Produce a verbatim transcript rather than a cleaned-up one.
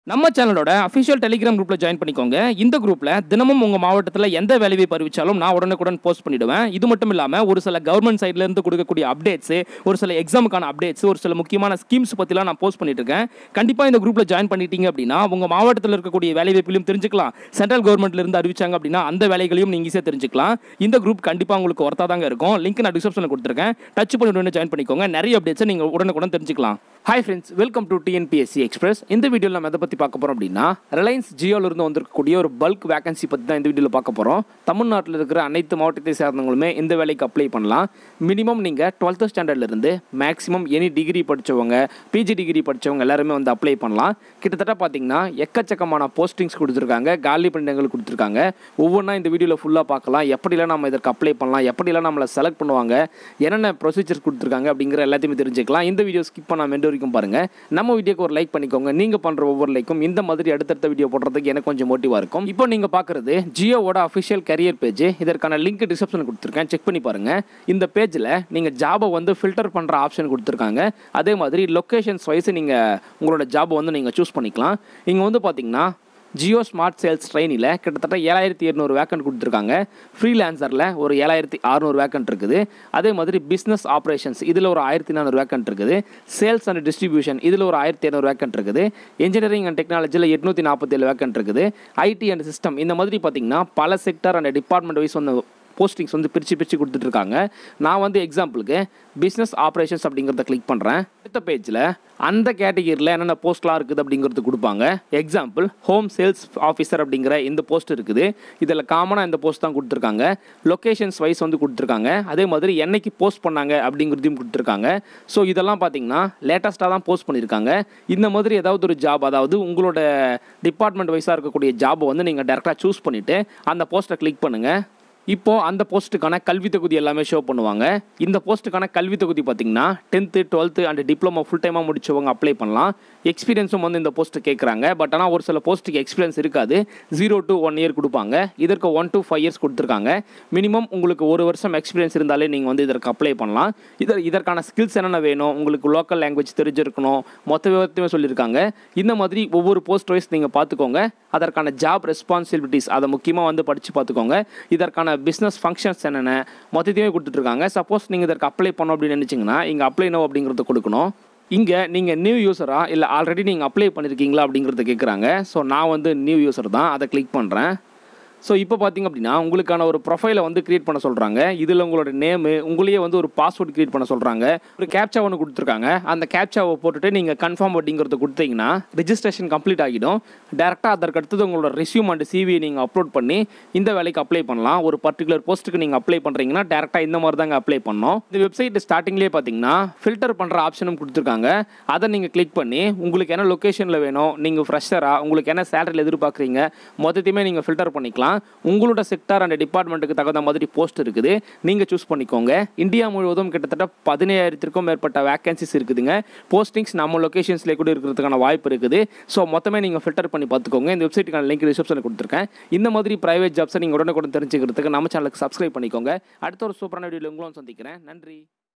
நம்ம சேனலோட official Telegram குரூப்ல ஜாயின் பண்ணிக்கோங்க. இந்த குரூப்ல தினமும் உங்க மாவட்டத்தில் எந்த வேலையை அறிவிச்சாலும் நான் உடனுக்குடன் போஸ்ட் பண்ணிடுவேன். இது மட்டும் இல்லாம ஒரு சில கவர்மெண்ட் சைடுல இருந்து கொடுக்கக்கூடிய அப்டேட்ஸ், ஒரு சில எக்ஸாமுக்கான அப்டேட்ஸ், ஒரு சில முக்கியமான ஸ்கீம்ஸ் பத்திலாம் நான் போஸ்ட் பண்ணிட்டு இருக்கேன். கண்டிப்பா இந்த குரூப்ல ஜாயின் பண்ணிட்டீங்க அப்படின்னா உங்க மாவட்டத்தில் இருக்கக்கூடிய வேலை வாய்ப்புகளையும் தெரிஞ்சுக்கலாம். சென்ட்ரல் கவர்மெண்ட்ல இருந்து அறிவிச்சாங்க அப்படின்னா அந்த வேலைகளையும் நீங்க ஈஸியா தெரிஞ்சுக்கலாம். இந்த குரூப் கண்டிப்பா உங்களுக்கு ஒர்த்தா தாங்க இருக்கும். லிங்க் நான் டிஸ்கிரிப்ஷன்ல கொடுத்துருக்கேன். டச் பண்ணிட்டு ஜாயின் பண்ணிக்கோங்க. நிறைய அப்டேட்ஸ் நீங்க உடனுக்குடன் தெரிஞ்சுக்கலாம். Hi friends, welcome to T N P S C express. இந்த வீடியோவில் நம்ம எதை பற்றி பார்க்க போகிறோம் அப்படின்னா ரிலையன்ஸ் ஜியோல இருந்து வந்திருக்கக்கூடிய ஒரு பல்க் வேகன்சி பற்றி தான் இந்த வீடியோவில் பார்க்க போகிறோம். தமிழ்நாட்டில் இருக்கிற அனைத்து மாவட்டத்தை சேர்ந்தவங்களுமே இந்த வேலைக்கு அப்ளை பண்ணலாம். மினிமம் நீங்கள் டுவெல்த்து ஸ்டாண்டர்ட்லேருந்து மேக்ஸிமம் எனி டிகிரி படித்தவங்க, பிஜி டிகிரி படித்தவங்க எல்லாருமே வந்து அப்ளை பண்ணலாம். கிட்டத்தட்ட பார்த்தீங்கன்னா எக்கச்சக்கமான போஸ்டிங்ஸ் கொடுத்துருக்காங்க, காலி பணியிடங்கள் கொடுத்துருக்காங்க. ஒவ்வொன்றா இந்த வீடியோவில் ஃபுல்லாக பார்க்கலாம். எப்படிலாம் நம்ம இதற்கு அப்ளை பண்ணலாம், எப்படிலாம் நம்மளை செலக்ட் பண்ணுவாங்க, என்னென்ன ப்ரொசீஜர்ஸ் கொடுத்துருக்காங்க அப்படிங்கிற எல்லாத்தையுமே தெரிஞ்சுக்கலாம். இந்த வீடியோ ஸ்கிப் பண்ணாமல் எண்டு வரைக்கும் பாருங்க. நம்ம வீடியோக்கு ஒரு லைக் பண்ணிக்கோங்க. நீங்க பண்ற ஒவ்வொரு லைக்கும் இந்த மாதிரி அடுத்தடுத்த வீடியோ போடுறதுக்கு எனக்கு கொஞ்சம் மோட்டிவா இருக்கும். இப்போ நீங்க பாக்குறது ஜியோவோட அஃபிஷியல் கரியர் பேஜ். இதற்கான லிங்க் டிஸ்கிரிப்ஷன்ல கொடுத்துருக்கேன், செக் பண்ணி பாருங்க. இந்த பேஜ்ல நீங்க ஜாபை வந்து ஃபில்டர் பண்ற ஆப்ஷன் கொடுத்துருக்காங்க. அதே மாதிரி லொகேஷன்ஸ் வைஸ் நீங்க உங்களோட ஜாபை வந்து நீங்க சூஸ் பண்ணிக்கலாம். இங்க வந்து பாத்தீங்கன்னா ஜியோ ஸ்மார்ட் சேல்ஸ் ட்ரெயினில் கிட்டத்தட்ட ஏழாயிரத்தி எண்ணூறு வேக்கன்ட் கொடுத்துருக்காங்க. ஃப்ரீலான்சரில் ஒரு ஏழாயிரத்தி அறுநூறு வேக்கன்ட் இருக்குது. அதே மாதிரி பிஸ்னஸ் ஆப்ரேஷன்ஸ் இதில் ஒரு ஆயிரத்தி நானூறு வேக்கன்ட் இருக்குது. சேல்ஸ் அண்ட் டிஸ்ட்ரிபியூஷன் இதில் ஒரு ஆயிரத்தி இரநூறு வேக்கன்ட் இருக்குது. இன்ஜினியரிங் அண்ட் டெக்னாலஜியில் எட்நூற்றி நாற்பத்தி ஏழு வேக்கன்ட் இருக்குது. ஐடி அண்ட் சிஸ்டம் இந்த மாதிரி பார்த்தீங்கன்னா பல செக்டர் அண்ட் டிபார்ட்மெண்ட் வைஸ் வந்து போஸ்டிங்ஸ் வந்து பிரித்து பிரித்து கொடுத்துட்ருக்காங்க. நான் வந்து எக்ஸாம்பிளுக்கு பிஸ்னஸ் ஆப்ரேஷன்ஸ் அப்படிங்கிறத கிளிக் பண்ணுறேன். அடுத்த பேஜில் அந்த கேட்டகிரியில் என்னென்ன போஸ்ட்லாம் இருக்குது அப்படிங்கிறது கொடுப்பாங்க. எக்ஸாம்பிள் ஹோம் சேல்ஸ் ஆஃபீஸர் அப்படிங்கிற இந்த போஸ்ட் இருக்குது. இதில் காமனாக இந்த போஸ்ட் தான் கொடுத்துருக்காங்க. லொக்கேஷன்ஸ் வைஸ் வந்து கொடுத்துருக்காங்க. அதே மாதிரி என்னைக்கு போஸ்ட் பண்ணாங்க அப்படிங்கிறதையும் கொடுத்துருக்காங்க. ஸோ இதெல்லாம் பார்த்தீங்கன்னா லேட்டஸ்ட்டாக தான் போஸ்ட் பண்ணியிருக்காங்க. இந்த மாதிரி ஏதாவது ஒரு ஜாப், அதாவது உங்களோட டிபார்ட்மெண்ட் வைஸாக இருக்கக்கூடிய ஜாபை வந்து நீங்கள் டேரெக்டாக சூஸ் பண்ணிவிட்டு அந்த போஸ்ட்டை கிளிக் பண்ணுங்கள். இப்போது அந்த போஸ்ட்டுக்கான கல்வி தகுதி எல்லாமே ஷோ பண்ணுவாங்க. இந்த போஸ்ட்டுக்கான கல்வி தகுதி பார்த்தீங்கன்னா tenth twelfth and diploma full டைமாக முடிச்சவங்க அப்ளை பண்ணலாம். எக்ஸ்பீரியன்ஸும் வந்து இந்த போஸ்ட்டு கேட்குறாங்க. பட் ஆனால் ஒரு சில போஸ்ட்டுக்கு எக்ஸ்பீரியன்ஸ் இருக்காது. ஜீரோ டு ஒன் இயர் கொடுப்பாங்க. இதற்கு ஒன் டு ஃபைவ் இயர்ஸ் கொடுத்துருக்காங்க. மினிமம் உங்களுக்கு ஒரு வருஷம் எக்ஸ்பீரியன்ஸ் இருந்தாலே நீங்கள் வந்து இதற்கு அப்ளை பண்ணலாம். இதர் இதற்கான ஸ்கில்ஸ் என்னென்ன வேணும், உங்களுக்கு லோக்கல் லாங்குவேஜ் தெரிஞ்சிருக்கணும், மொத்த விவரத்தையுமே சொல்லியிருக்காங்க. இந்த மாதிரி ஒவ்வொரு போஸ்ட் வைஸ் நீங்கள் பார்த்துக்கோங்க. அதற்கான ஜாப் ரெஸ்பான்சிபிலிட்டிஸ் அதை முக்கியமாக வந்து படித்து பார்த்துக்கோங்க. இதற்கான பிஸ்னஸ் ஃபங்க்ஷன்ஸ் என்னென்ன மொத்தத்தையுமே கொடுத்துட்ருக்காங்க. சப்போஸ் நீங்கள் இதற்கு அப்ளை பண்ணோம் அப்படின்னு நினச்சிங்கன்னா இங்கே அப்ளை நோ அப்படிங்கிறத கொடுக்கணும். இங்கே நீங்கள் நியூ யூஸரா இல்லை ஆல்ரெடி நீங்கள் அப்ளை பண்ணியிருக்கீங்களா அப்படிங்கிறத கேட்குறாங்க. ஸோ நான் வந்து நியூ யூஸர் தான், அதை கிளிக் பண்ணுறேன். ஸோ இப்போ பார்த்திங்க அப்படின்னா உங்களுக்கான ஒரு ப்ரொஃபைலை வந்து க்ரியேட் பண்ண சொல்கிறாங்க. இதில் உங்களோட நேமு, உங்களையே வந்து ஒரு பாஸ்வேர்டு க்ரியேட் பண்ண சொல்கிறாங்க. ஒரு கேப்ச்சா ஒன்று கொடுத்துருக்காங்க. அந்த கேப்ச்சாவை போட்டுட்டு நீங்கள் கன்ஃபார்ம் அப்படிங்கிறத கொடுத்தீங்கன்னா ரிஜிஸ்ட்ரேஷன் கம்ப்ளீட் ஆகிடும். டேரெக்டாக அதற்கு அடுத்தது உங்களோட ரெஸ்யூம் அண்ட் சிவியை நீங்கள் அப்லோட் பண்ணி இந்த வேலைக்கு அப்ளை பண்ணலாம். ஒரு பர்டிகுலர் போஸ்ட்டுக்கு நீங்கள் அப்ளை பண்ணுறீங்கன்னா டேரெக்டாக இந்த மாதிரி தாங்க அப்ளை பண்ணணும். இந்த வெப்சைட் ஸ்டார்டிங்லேயே பார்த்தீங்கன்னா ஃபில்டர் பண்ணுற ஆப்ஷனும் கொடுத்துருக்காங்க. அதை நீங்கள் கிளிக் பண்ணி உங்களுக்கு என்ன லொக்கேஷனில் வேணும், நீங்கள் ஃப்ரெஷராக, உங்களுக்கு என்ன சேலரியில் எதிர்பார்க்குறீங்க மொத்தத்தையுமே நீங்கள் ஃபில்டர் பண்ணிக்கலாம். உங்களோட செக்டார் அண்ட் டிபார்ட்மெண்ட்டுக்கு தகுந்த மாதிரி போஸ்ட் இருக்குது, நீங்கள் சூஸ் பண்ணிக்கோங்க. இந்தியா முழுவதும் கிட்டத்தட்ட பதினேழாயிரத்திற்கும் மேற்பட்ட வேகன்சிஸ் இருக்குதுங்க. போஸ்டிங்ஸ் நம்ம லொக்கேஷன்ஸ்லேயே கூட இருக்கிறதுக்கான வாய்ப்பு இருக்குது. ஸோ மொத்தமே நீங்கள் ஃபில்டர் பண்ணி பார்த்துக்கோங்க. இந்த வெப்சைட்டுக்கான லிங்க் டிஸ்கிரிப்ஷனில் கொடுத்துருக்கேன். இந்த மாதிரி பிரைவேட் ஜாப்ஸை நீங்கள் உடனே கூட தெரிஞ்சுக்கிறதுக்கு நம்ம சேனலுக்கு சப்ஸ்கிரைப் பண்ணிக்கோங்க. அடுத்த ஒரு சூப்பரான வீடியோவில் உங்களும் சந்திக்கிறேன். நன்றி.